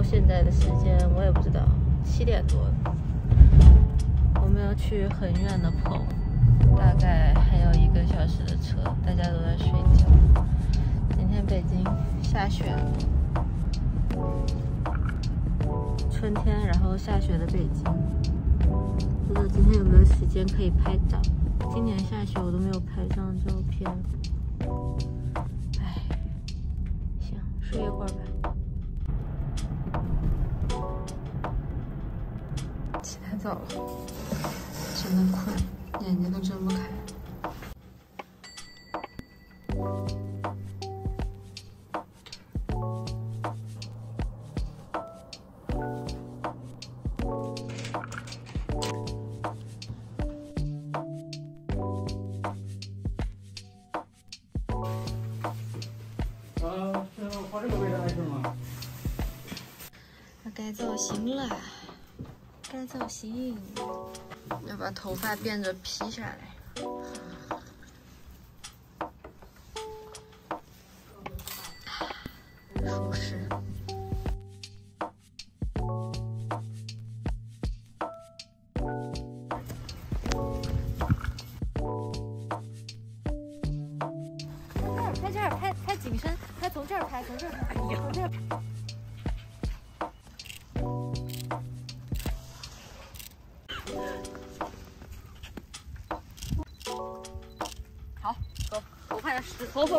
现在的时间我也不知道，7点多了。我们要去很远的棚，大概还要1个小时的车，大家都在睡觉。今天北京下雪了，春天然后下雪的北京，不知道今天有没有时间可以拍照。今年下雪我都没有拍上照片。哎，行，睡一会儿吧。起太早了，真的困，眼睛都睁不开。 跑这个位置还是吗？ 该造型了，该造型，要把头发辫子披下来。舒适。拍这儿，拍景深，拍从这儿拍，从这儿拍，从这儿拍。好，走，头快点使，头。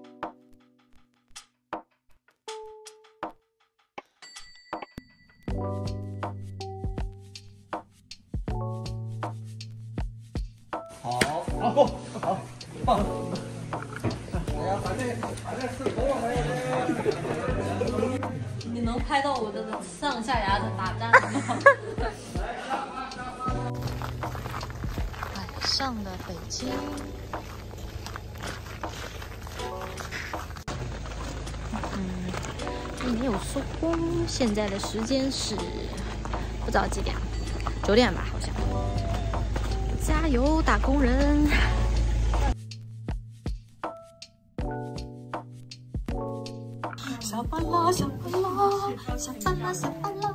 好，好，放。哎呀，把这四头发还有你能拍到我的上下牙的打颤吗？晚上的北京。并没有收工，现在的时间是不知道几点，9点吧，好像。加油，打工人！下班啦，下班啦，下班啦，下班啦！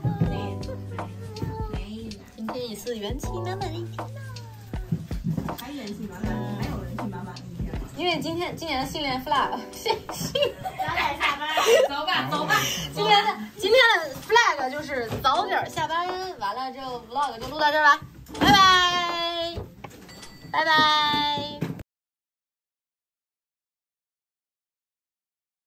今天也是元气满满的一天呐。 还元气满满，还有元气满满的一天。 因为今年的新年 flag， 早点下班，走吧。 今天的 flag 就是早点下班，完了之后 vlog 就录到这儿吧，拜拜，拜拜。